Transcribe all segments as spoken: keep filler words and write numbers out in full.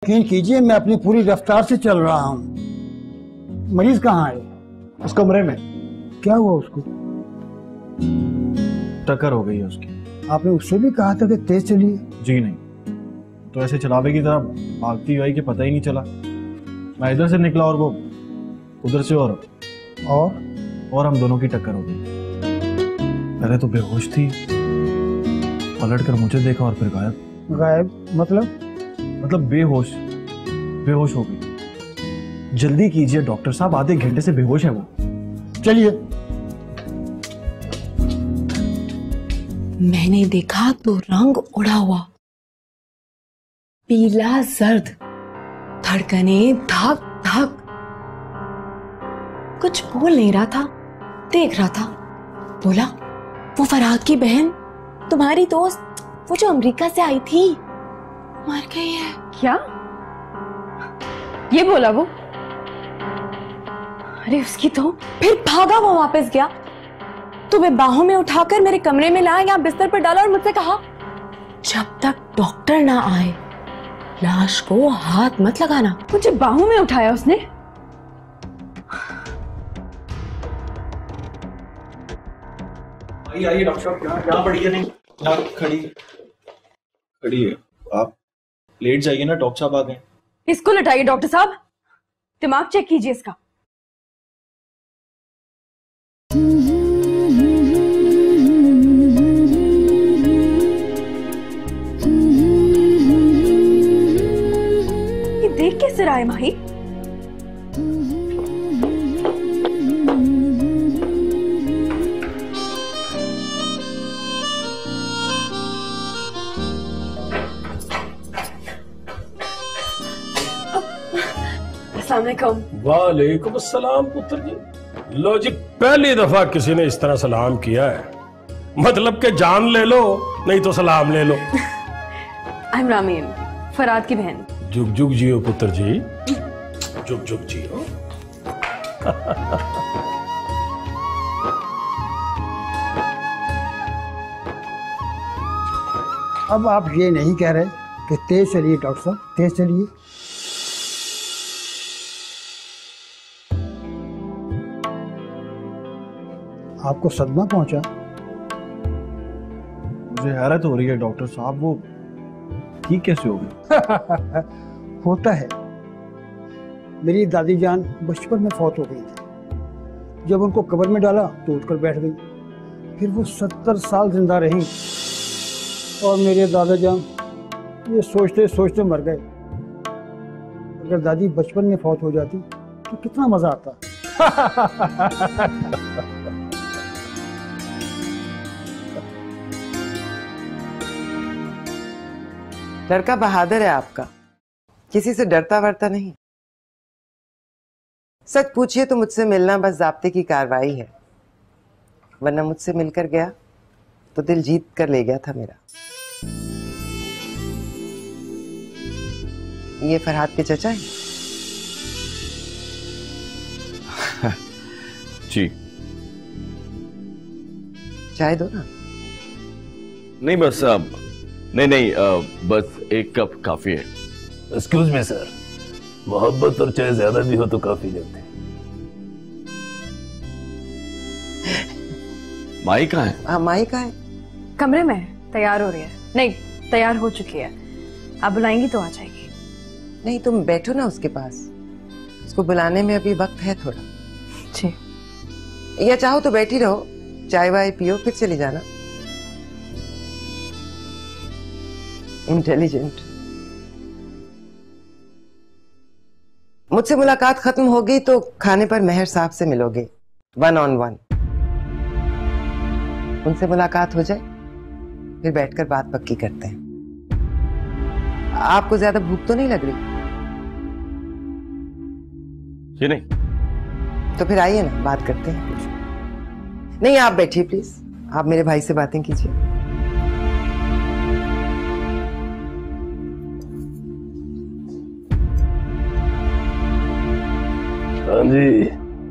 यकीन कीजिए मैं अपनी पूरी रफ्तार से चल रहा हूँ। मरीज कहाँ है? उस कमरे में। क्या हुआ उसको? टक्कर हो गई है उसकी। आपने उससे भी कहा था कि तेज चलिए। जी नहीं, तो ऐसे चलावे की तरह भागती हुई कि पता ही नहीं चला। मैं इधर से निकला और वो उधर से, और और और हम दोनों की टक्कर हो गई। पहले तो बेहोश थी, पलट कर मुझे देखा और फिर गायब। गायब मतलब? मतलब बेहोश बेहोश हो गई। जल्दी कीजिए डॉक्टर साहब, आधे घंटे से बेहोश है वो। चलिए। मैंने देखा तो रंग उड़ा हुआ, पीला जर्द, धड़कने धक धक। कुछ बोल नहीं रहा था, देख रहा था। बोला, वो फरहाद की बहन, तुम्हारी दोस्त, वो जो अमेरिका से आई थी, मर गई है। क्या? ये बोला वो? अरे उसकी तो। फिर भागा वो वापस गया, तुम्हें बाहों में उठाकर मेरे कमरे में लाया, यहाँ बिस्तर पर डाला और मुझसे कहा, जब तक डॉक्टर ना आए लाश को हाथ मत लगाना। मुझे बाहों में उठाया उसने? आइए आइए डॉक्टर साहब, यहाँ बढ़िया नहीं, यहाँ खड़ी खड़ी है। आप लेट जाइए ना, डॉक्टर साहब आ गए। इसको लटाइए डॉक्टर साहब, दिमाग चेक कीजिए इसका। ये देख कैसे रहा है माही? वालेकुम अस्सलाम पुत्र जी। लो जी, पहली दफा किसी ने इस तरह सलाम किया है। मतलब के जान ले लो, नहीं तो सलाम ले लो। आई एम रामीन, फरहाद की बहन। जुग जुग जियो पुत्र जी, जुग जुग जियो। अब आप ये नहीं कह रहे कि तेज चलिए डॉक्टर साहब, तेज चलिए। आपको सदमा पहुंचा? मुझे हैरत हो रही है डॉक्टर साहब, वो ठीक कैसे हो गई? होता है। मेरी दादी जान बचपन में फौत हो गई थी। जब उनको कब्र में डाला तो उठकर बैठ गई। फिर वो सत्तर साल जिंदा रही और मेरे दादा जान ये सोचते सोचते मर गए। अगर दादी बचपन में फौत हो जाती तो कितना मजा आता। लड़का बहादुर है आपका, किसी से डरता वरता नहीं। सच पूछिए तो मुझसे मिलना बस ज़ाब्ते की कार्रवाई है, वरना मुझसे मिलकर गया तो दिल जीत कर ले गया था मेरा। ये फरहाद के चचा है? जी। चाय दो ना। नहीं बस अब नहीं नहीं आ, बस एक कप काफी है। एक्सक्यूज मी सर, मोहब्बत और चाय ज्यादा भी हो तो काफी जाते। माई कहाँ है? हाँ माई कहाँ है? कमरे में तैयार हो रही है। नहीं, तैयार हो चुकी है। आप बुलाएंगी तो आ जाएगी। नहीं, तुम बैठो ना उसके पास, उसको बुलाने में अभी वक्त है थोड़ा। जी। या चाहो तो बैठी रहो, चाय वाय पियो फिर चली जाना। इंटेलिजेंट। मुझसे मुलाकात खत्म होगी तो खाने पर मेहर साहब से मिलोगे, वन ऑन वन। उनसे मुलाकात हो जाए फिर बैठकर बात पक्की करते हैं। आपको ज्यादा भूख तो नहीं लग रही? जी नहीं। तो फिर आइए ना, बात करते हैं। नहीं, आप बैठिए प्लीज, आप मेरे भाई से बातें कीजिए। हाँ जी,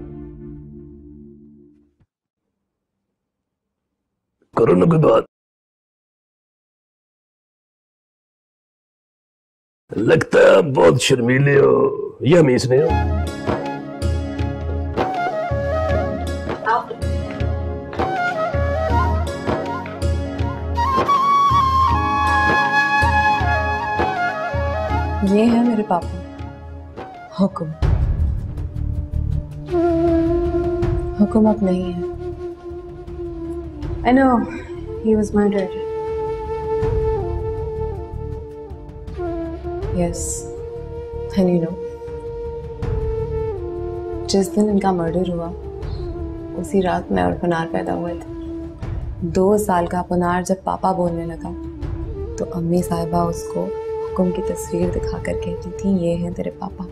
करो ना कोई बात। लगता है बहुत शर्मीले हो, ये हमीस नहीं हो। ये है मेरे पापा, हुक्म। हुक्म अब नहीं है। I know he was murdered. Yes, and you know, जिस दिन इनका मर्डर हुआ उसी रात मैं और पुनार पैदा हुए थे। दो साल का पुनार जब पापा बोलने लगा तो अम्मी साहिबा उसको हुक्म की तस्वीर दिखा कर कहती थी, ये हैं तेरे पापा,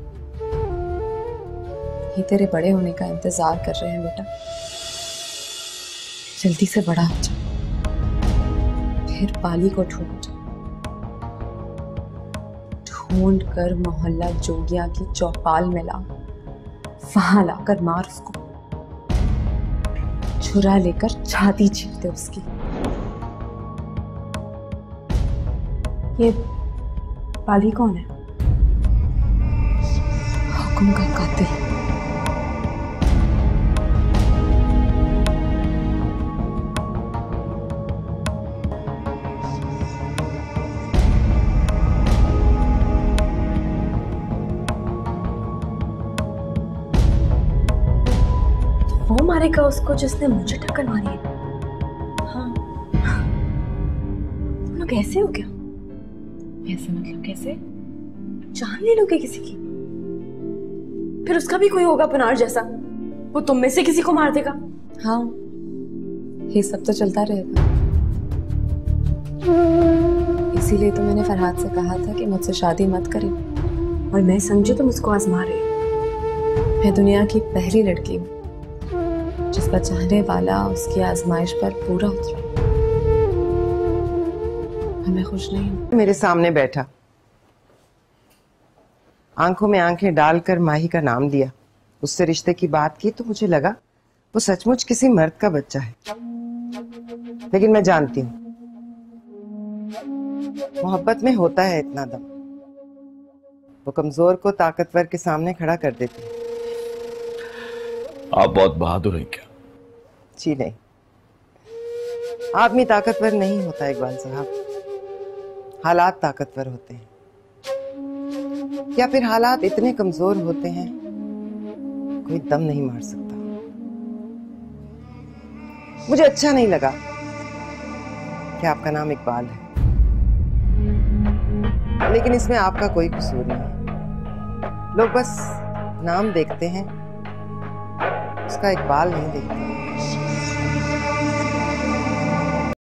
ये तेरे बड़े होने का इंतजार कर रहे हैं बेटा, जल्दी से बड़ा हो जा, फिर पाली को ढूंढ ढूंढ कर मोहल्ला जोगिया की चौपाल में ला, वहां लाकर मार उसको, छुरा लेकर छाती छीन दे उसकी। ये पाली कौन है? हुक्म का कातिल। वो मारेगा उसको जिसने मुझे टक्कर मारी है? हाँ। तुम लोग ऐसे हो क्या? ऐसे मतलब कैसे? जान ले लोगे किसी की? फिर उसका भी कोई होगा पुनार जैसा, वो तुम में से किसी को मार देगा। हाँ, ये सब तो चलता रहेगा। इसीलिए तो मैंने फरहाद से कहा था कि मुझसे शादी मत करें। और मैं समझू तुम उसको आजमा रहे हो। मैं दुनिया की पहली लड़की हूँ जिसका चाहने वाला उसकी आजमाइश पर पूरा उतरा। मैं खुश नहीं हूँ। मेरे सामने बैठा, आंखों में आंखें डालकर माही का नाम लिया, उससे रिश्ते की बात की तो मुझे लगा वो सचमुच किसी मर्द का बच्चा है। लेकिन मैं जानती हूँ मोहब्बत में होता है इतना दम, वो कमजोर को ताकतवर के सामने खड़ा कर देती है। आप बहुत बहादुर हैं क्या? जी नहीं, आदमी ताकतवर नहीं होता इकबाल साहब, हालात ताकतवर होते हैं, या फिर हालात इतने कमजोर होते हैं कोई दम नहीं मार सकता। मुझे अच्छा नहीं लगा कि आपका नाम इकबाल है, लेकिन इसमें आपका कोई कसूर नहीं है। लोग बस नाम देखते हैं, उसका इकबाल नहीं देखते।